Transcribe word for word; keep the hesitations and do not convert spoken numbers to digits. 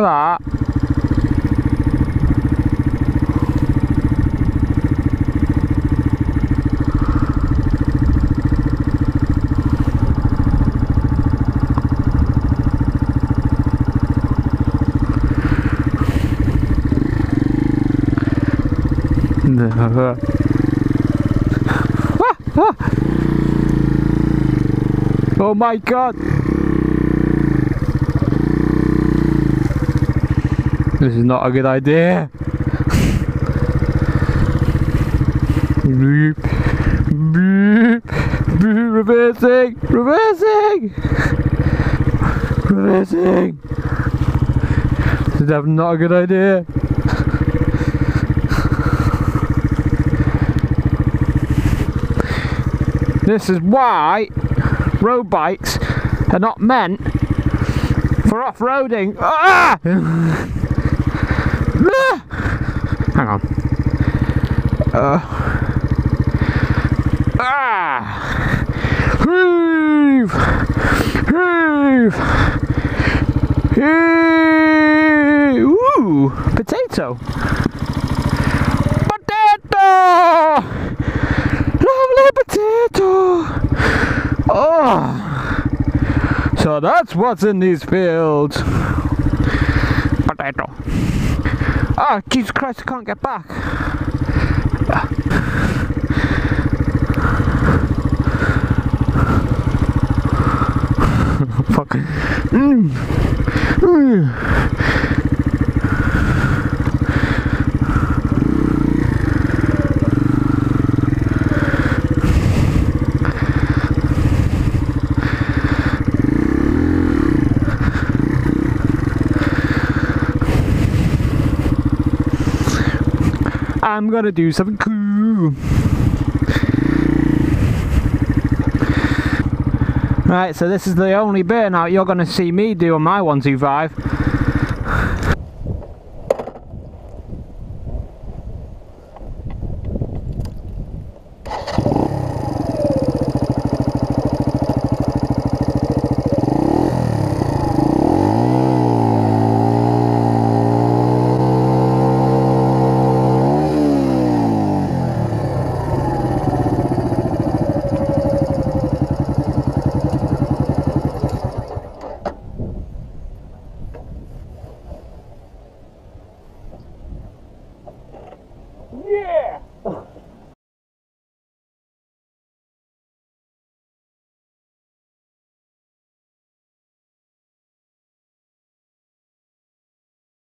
at that. ah, ah. Oh my god! This is not a good idea. Beep, beep, beep, reversing, reversing, reversing. This is definitely not a good idea. This is why road bikes are not meant for off-roading. Ah! Hang on. Uh. Ah! Heave! Heave! Heave! Ooh! Potato! Potato! Lovely potato! Oh! So that's what's in these fields. Potato. Oh, Jesus Christ, I can't get back. Fuck. Mm. Mm. I'm gonna do something cool. Right, so this is the only burnout you're gonna see me do on my one two five.